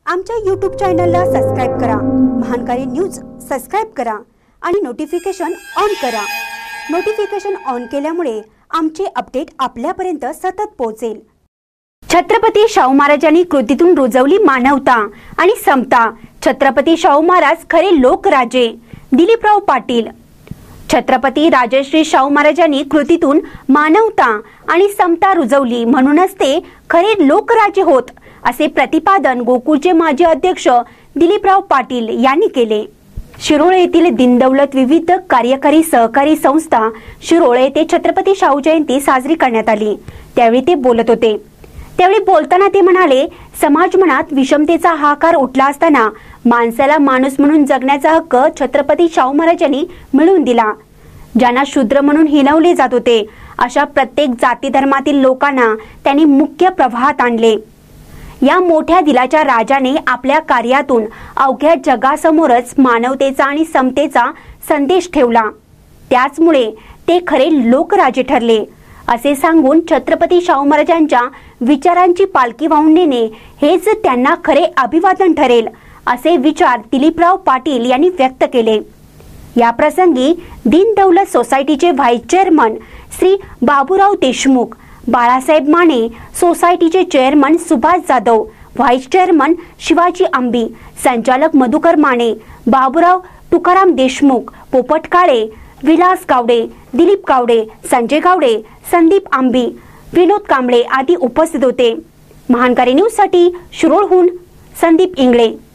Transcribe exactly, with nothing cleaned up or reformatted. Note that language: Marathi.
आमच्या यूट्यूब चॅनलला सबस्क्राइब करा, महानकारी न्यूज सबस्क्राइब करा आणि नोटिफिकेशन ऑन करा। नोटिफिकेशन ऑन केल्यामुळे आमचे अपडेट आपल्यापर्यंत सतत पोहोचेल। छत्रपती शाहू महाराजांनी कृतीतून रुजवली मानवता आणि समता। छत्रपती शाहू महाराज खरे लोकराजे। दिलीपराव पाटील। छत्रपती राजश्री शाहू महाराजांनी कृतीतून मानवता आणि समता रुजवली, म्हणूनच ते खरे लोकराजे होत, असे प्रतिपादन गोकुळचे माजी अध्यक्ष दिलीपराव पाटील यांनी केले। शिरोळे येथील दीनदौलत विविध कार्यकारी सहकारी संस्था शिरोळे येथे छत्रपती शाहू जयंती साजरी करण्यात आली। त्यावेळी ते बोलत होते। त्यावेळी बोलताना ते म्हणाले, समाज मनात विषमतेचा हाहाकार उठला असताना माणसाला माणूस म्हणून जगण्याचा हक्क छत्रपती शाहू महाराजांनी मिळवून दिला। ज्यांना शूद्र म्हणून हिणवले जात होते, अशा प्रत्येक जाती धर्मातील लोकांना त्यांनी मुख्य प्रवाहात आणले। या मोठ्या दिलाच्या राजाने आपल्या कार्यातून अवघ्या जगासमोरच मानवतेचा आणि समतेचा संदेश ठेवला। त्याचमुळे ते खरे लोकराजे ठरले, असे सांगून छत्रपती शाहू महाराजांच्या विचारांची पालखी वाहून नेणे हेच त्यांना खरे अभिवादन ठरेल, असे विचार दिलीपराव पाटील यांनी व्यक्त केले। या प्रसंगी दीनदौलत सोसायटीचे व्हाईस चेअरमन श्री बाबूराव देशमुख, बाळासाहेब माने, सोसायटीचे chairman Subhash Jadhav, vice chairman Shivaji Ambi, संचालक मधुकर माने, बाबूराव तुकाराम देशमुख, पोपट काळे, विलास गावडे, दिलीप गावडे, संजय गावडे, संदीप आंबी, विनोद कांबळे आदी उपस्थित होते। महानकारी न्यूज साठी शिरोळहून संदीप इंगळे।